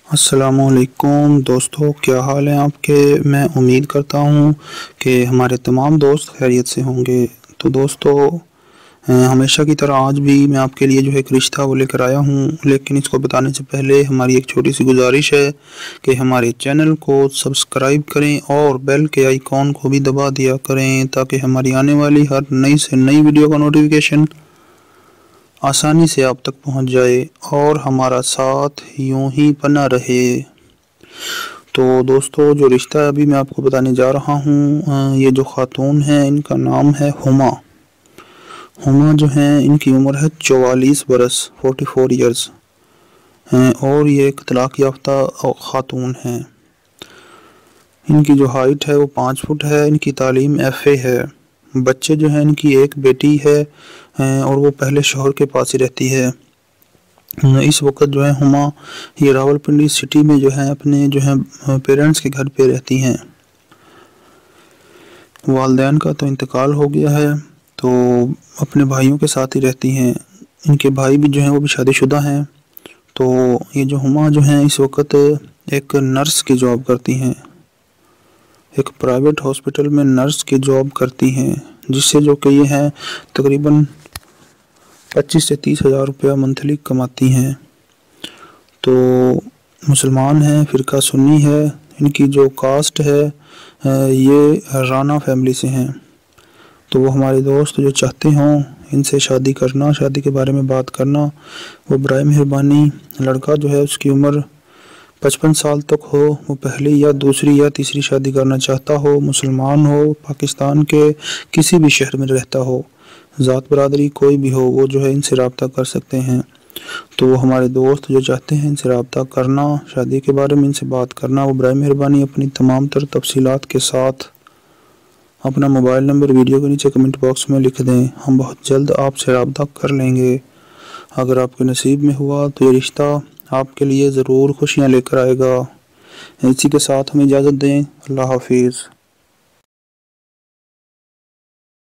السلام علیکم دوستو، کیا حال ہیں آپ کے؟ میں امید کرتا ہوں کہ ہمارے تمام دوست خیریت سے ہوں گے۔ تو دوستو، ہمیشہ کی طرح آج بھی میں آپ کے لیے ایک رشتہ وہ لے کر آیا ہوں، لیکن اس کو بتانے سے پہلے ہماری ایک چھوٹی سی گزارش ہے کہ ہمارے چینل کو سبسکرائب کریں اور بیل کے آئیکن کو بھی دبا دیا کریں تاکہ ہماری آنے والی ہر نئی سے نئی ویڈیو کا نوٹیفیکیشن آسانی سے آپ تک پہنچ جائے اور ہمارا ساتھ یوں ہی بنا رہے۔ تو دوستو، جو رشتہ ابھی میں آپ کو بتانے جا رہا ہوں، یہ جو خاتون ہیں ان کا نام ہے ہما۔ ہما جو ہیں ان کی عمر ہے 44 برس 44 ایئرز اور یہ ایک طلاق یافتہ خاتون ہیں۔ ان کی جو ہائٹ ہے وہ 5 فٹ ہے۔ ان کی تعلیم FA ہے۔ بچے جو ہیں ان کی ایک بیٹی ہے اور وہ پہلے شوہر کے پاس ہی رہتی ہے۔ اس وقت جو ہے ہما یہ راولپنڈی سٹی میں جو ہے اپنے پیرنٹس کے گھر پہ رہتی ہیں۔ والدین کا تو انتقال ہو گیا ہے، تو اپنے بھائیوں کے ساتھ ہی رہتی ہیں۔ ان کے بھائی بھی جو ہیں وہ بھی شادی شدہ ہیں۔ تو یہ جو ہما جو ہیں اس وقت ایک نرس کی جاب کرتی ہیں، ایک پرائیویٹ ہاسپٹل میں نرس کی جاب کرتی ہیں، جس سے جو کہ یہ ہیں تقریباً 25 سے 30 ہزار روپیہ منتھلی کماتی ہیں۔ تو مسلمان ہیں، فرقہ سنی ہے۔ ان کی جو کاسٹ ہے یہ رانا فیملی سے ہیں۔ تو وہ ہمارے دوست جو چاہتے ہوں ان سے شادی کرنا، شادی کے بارے میں بات کرنا، وہ برائے مہربانی لڑکا جو ہے اس کی عمر 55 سال تک ہو، وہ پہلی یا دوسری یا تیسری شادی کرنا چاہتا ہو، مسلمان ہو، پاکستان کے کسی بھی شہر میں رہتا ہو، ذات برادری کوئی بھی ہو، وہ جو ہے ان سے رابطہ کر سکتے ہیں۔ تو وہ ہمارے دوست جو چاہتے ہیں ان سے رابطہ کرنا، شادی کے بارے میں ان سے بات کرنا، وہ برائے مہربانی اپنی تمام تر تفصیلات کے ساتھ اپنا موبائل نمبر ویڈیو کے نیچے کمنٹ باکس میں لکھ دیں۔ ہم بہت جلد آپ سے رابطہ کر لیں گے۔ اگر آپ کے نصیب میں ہوا تو یہ رشتہ آپ کے لیے ضرور خوشیاں لے کر آئے گا۔ اسی کے ساتھ ہمیں اجازت دیں۔ اللہ حافظ۔